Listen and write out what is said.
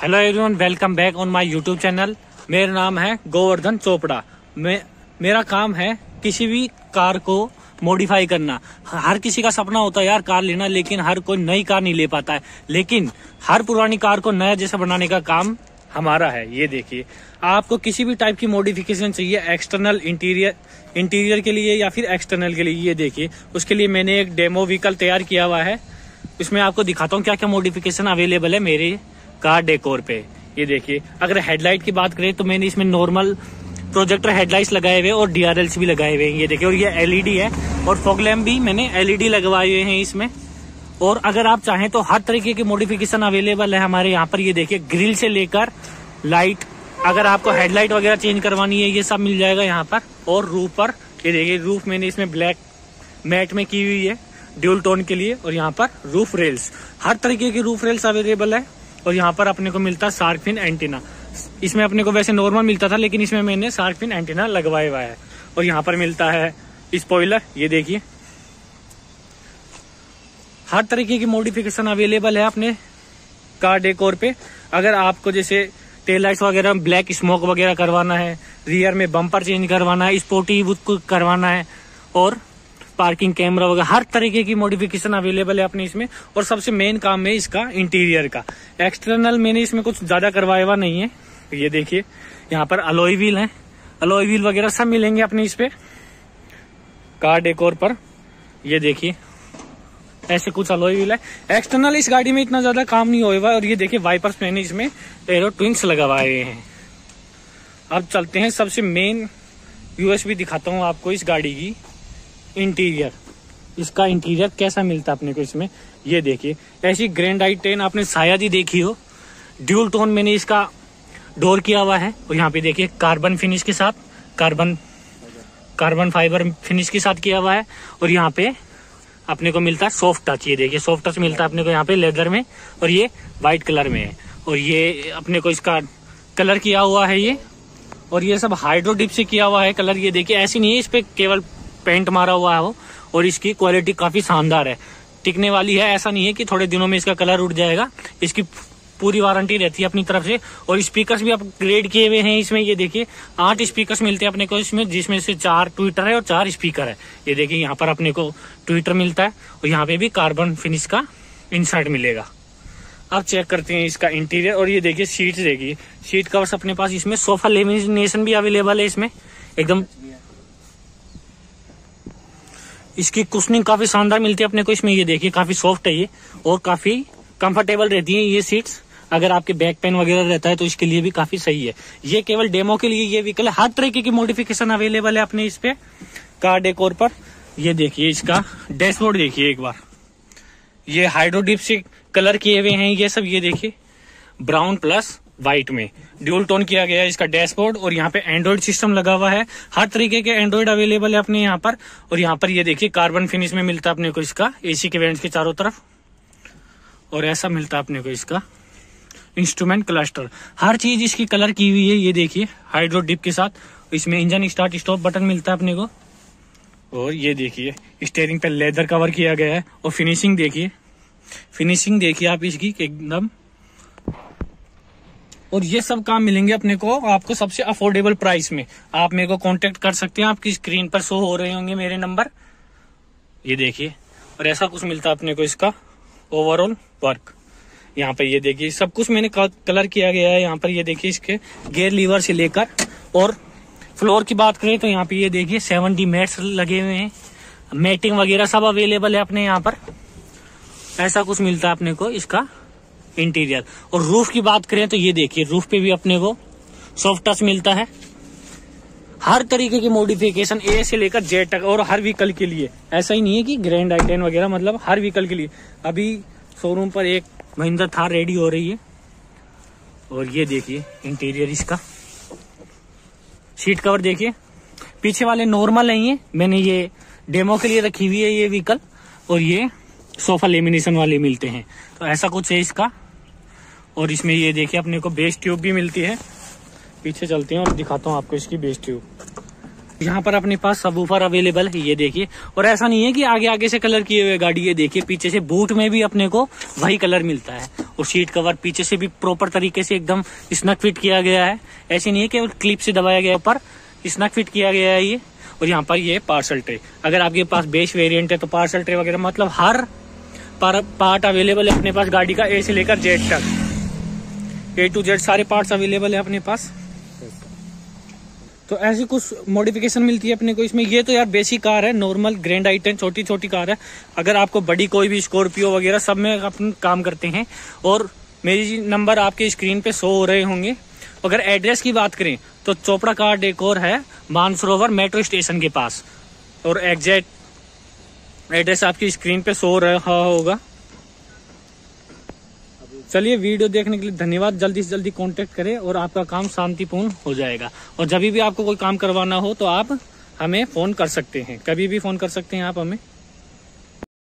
Hello everyone, welcome back on my YouTube channel. मेरा नाम है गोवर्धन चोपड़ा। मेरा काम है किसी भी कार को मॉडिफाई करना। हर किसी का सपना होता है यार कार लेना, लेकिन हर कोई नई कार नहीं ले पाता है। लेकिन हर पुरानी कार को नया जैसा बनाने का काम हमारा है। ये देखिए, आपको किसी भी टाइप की मॉडिफिकेशन चाहिए, एक्सटर्नल इंटीरियर के लिए या फिर एक्सटर्नल के लिए, ये देखिए उसके लिए मैंने एक डेमो व्हीकल तैयार किया हुआ है। इसमें आपको दिखाता हूँ क्या क्या मॉडिफिकेशन अवेलेबल है मेरे कार डेकोर पे। ये देखिए, अगर हेडलाइट की बात करें तो मैंने इसमें नॉर्मल प्रोजेक्टर हेडलाइट्स लगाए हुए और DRLs भी लगाए हुए हैं। ये देखिए, और ये LED है और फॉग लैम्प भी मैंने LED लगवाए हुए हैं इसमें। और अगर आप चाहें तो हर तरीके की मॉडिफिकेशन अवेलेबल है हमारे यहाँ पर। ये देखिए, ग्रिल से लेकर लाइट, अगर आपको हेडलाइट वगैरह चेंज करवानी है ये सब मिल जाएगा यहाँ पर। और रूफ पर ये देखिए, रूफ मैंने इसमें ब्लैक मैट में की हुई है ड्यूल टोन के लिए। और यहाँ पर रूफ रेल्स, हर तरीके की रूफ रेल्स अवेलेबल है। और यहाँ पर अपने को मिलता है शार्क फिन एंटीना। इसमें अपने को वैसे नॉर्मल मिलता था, लेकिन इसमें मैंने शार्क फिन एंटीना लगवाया हुआ है। और यहाँ पर मिलता है स्पॉइलर। ये देखिए, हर तरीके की मॉडिफिकेशन अवेलेबल है अपने कार डेकोर पे। अगर आपको जैसे टेल लाइट्स वगैरह ब्लैक स्मोक वगैरह करवाना है, रियर में बम्पर चेंज करवाना है, स्पोर्टी को करवाना है, और पार्किंग कैमरा वगैरह, हर तरीके की मॉडिफिकेशन अवेलेबल है अपने इसमें। और सबसे मेन काम है इसका इंटीरियर का। एक्सटर्नल मैंने इसमें कुछ ज्यादा करवाया हुआ नहीं है। ये देखिए, यहाँ पर अलॉय व्हील है, अलॉय व्हील वगैरह सब मिलेंगे अपने इस पे कार डेकोर पर। ये देखिए, ऐसे कुछ अलॉय व्हील है। एक्सटर्नल इस गाड़ी में इतना ज्यादा काम नहीं होगा। और ये देखिए, वाइपर्स मैंने इसमें एरो ट्विंक्स लगवाए हैं। अब चलते हैं सबसे मेन USB दिखाता हूँ आपको इस गाड़ी की इंटीरियर। इसका इंटीरियर कैसा मिलता है अपने को इसमें। ये देखिए, ऐसी ग्रैंड i10 आपने शायद ही देखी हो। ड्यूल टोन मैंने इसका डोर किया हुआ है। और यहाँ पे देखिए, कार्बन फिनिश के साथ, कार्बन फाइबर फिनिश के साथ किया हुआ है। और यहाँ पे अपने को मिलता है सॉफ्ट टच। ये देखिए, सॉफ्ट टच मिलता है अपने को यहाँ पे लेदर में, और ये व्हाइट कलर में है। और ये अपने को इसका कलर किया हुआ है ये, और ये सब हाइड्रो डिप से किया हुआ है कलर। ये देखिए, ऐसी नहीं है इस पे केवल पेंट मारा हुआ है वो। और इसकी क्वालिटी काफी शानदार है, टिकने वाली है। ऐसा नहीं है कि थोड़े दिनों में इसका कलर उड़ जाएगा। इसकी पूरी वारंटी रहती है अपनी तरफ से। और स्पीकर्स भी अपग्रेड किए हुए हैं इसमें। ये देखिए, 8 स्पीकर्स मिलते हैं अपने को इसमें, जिसमें से 4 ट्विटर है और 4 स्पीकर है। ये देखिए, यहाँ पर अपने को ट्विटर मिलता है और यहाँ पे भी कार्बन फिनिश का इंसर्ट मिलेगा। अब चेक करते हैं इसका इंटीरियर। और ये देखिए, सीट्स देखिए, सीट कवर्स अपने पास इसमें सोफा लेमिनेशन भी अवेलेबल है इसमें एकदम। इसकी कुशनिंग काफी शानदार मिलती है अपने को इसमें। ये देखिए, काफी सॉफ्ट है ये और काफी कंफर्टेबल रहती है ये सीट्स। अगर आपके बैक पेन वगैरह रहता है तो इसके लिए भी काफी सही है। ये केवल डेमो के लिए ये व्हीकल है। हर तरीके की मॉडिफिकेशन अवेलेबल है अपने इस पे कार डेकोर पर। ये देखिए, इसका डैशबोर्ड देखिए एक बार, ये हाइड्रो डिप से कलर किए हुए हैं ये सब। ये देखिए, ब्राउन प्लस व्हाइट में ड्यूल टोन किया गया है इसका डैशबोर्ड। और यहाँ पे एंड्रॉइड सिस्टम लगा हुआ है। हर तरीके के एंड्रॉइड अवेलेबल है अपने यहाँ पर। और यहाँ पर ये देखिए, कार्बन फिनिश में मिलता है अपने को इसका AC के वेंट्स के चारों तरफ। और ऐसा मिलता है अपने को इसका इंस्ट्रूमेंट क्लस्टर। हर चीज इसकी कलर की हुई है। ये देखिए, हाइड्रो डिप के साथ इसमें इंजन स्टार्ट स्टॉप बटन मिलता है अपने को। और ये देखिए, स्टीयरिंग पे लेदर कवर किया गया है। और फिनिशिंग देखिए, फिनिशिंग देखिए आप इसकी एकदम। और ये सब काम मिलेंगे अपने को आपको सबसे अफोर्डेबल प्राइस में। आप मेरे को कांटेक्ट कर सकते हैं, आपकी स्क्रीन पर शो हो रहे होंगे मेरे नंबर। ये देखिए, और ऐसा कुछ मिलता है अपने को इसका ओवरऑल वर्क। यहाँ पे ये देखिए, सब कुछ मैंने कलर किया गया है यहाँ पर। ये देखिए, इसके गियर लीवर से लेकर, और फ्लोर की बात करें तो यहाँ पे ये देखिए 70 मैट्स लगे हुए हैं। मैटिंग वगैरह सब अवेलेबल है अपने यहाँ पर। ऐसा कुछ मिलता है अपने को इसका इंटीरियर। और रूफ की बात करें तो ये देखिए, रूफ पे भी अपने को सॉफ्ट टच मिलता है। हर तरीके की मॉडिफिकेशन A से लेकर Z तक, और हर व्हीकल के लिए। ऐसा ही नहीं है कि ग्रैंड i10 वगैरह, मतलब हर व्हीकल के लिए। अभी शोरूम पर एक महिंद्रा थार रेडी हो रही है। और ये देखिए इंटीरियर इसका, सीट कवर देखिए, पीछे वाले नॉर्मल नहीं है, मैंने ये डेमो के लिए रखी हुई है ये व्हीकल। और ये सोफा लेमिनेशन वाले मिलते हैं। तो ऐसा कुछ है इसका। और इसमें ये देखिए, अपने को बेस ट्यूब भी मिलती है। पीछे चलते हैं और दिखाता हूँ आपको इसकी बेस ट्यूब। यहाँ पर अपने पास सबवूफर अवेलेबल है, ये देखिए। और ऐसा नहीं है कि आगे आगे से कलर किए हुए गाड़ी, ये देखिए पीछे से बूट में भी अपने को वही कलर मिलता है। और सीट कवर पीछे से भी प्रॉपर तरीके से एकदम स्नग फिट किया गया है, ऐसे नहीं है कि क्लिप से दबाया गया, ऊपर स्नग फिट किया गया है ये। और यहाँ पर ये पार्सल ट्रे, अगर आपके पास बेस वेरिएंट है तो पार्सल ट्रे वगैरह मतलब हर पार्ट अवेलेबल है अपने पास गाड़ी का, ए से लेकर जेड तक, A to Z सारे पार्ट्स अवेलेबल है अपने पास। तो ऐसी कुछ मॉडिफिकेशन मिलती है अपने को इसमें। ये तो यार बेसिक कार है, नॉर्मल ग्रैंड आई10 छोटी छोटी कार है। अगर आपको बड़ी कोई भी स्कॉर्पियो वगैरह सब में अपन काम करते हैं। और मेरी नंबर आपके स्क्रीन पे शो हो रहे होंगे। अगर एड्रेस की बात करें तो चोपड़ा कार डेकोर है मानसरोवर मेट्रो स्टेशन के पास, और एग्जैक्ट एड्रेस आपकी स्क्रीन पे शो हो रहा होगा। चलिए, वीडियो देखने के लिए धन्यवाद। जल्दी से जल्दी कांटेक्ट करें और आपका काम शांतिपूर्ण हो जाएगा। और जब भी आपको कोई काम करवाना हो तो आप हमें फोन कर सकते हैं, कभी भी फोन कर सकते हैं आप हमें।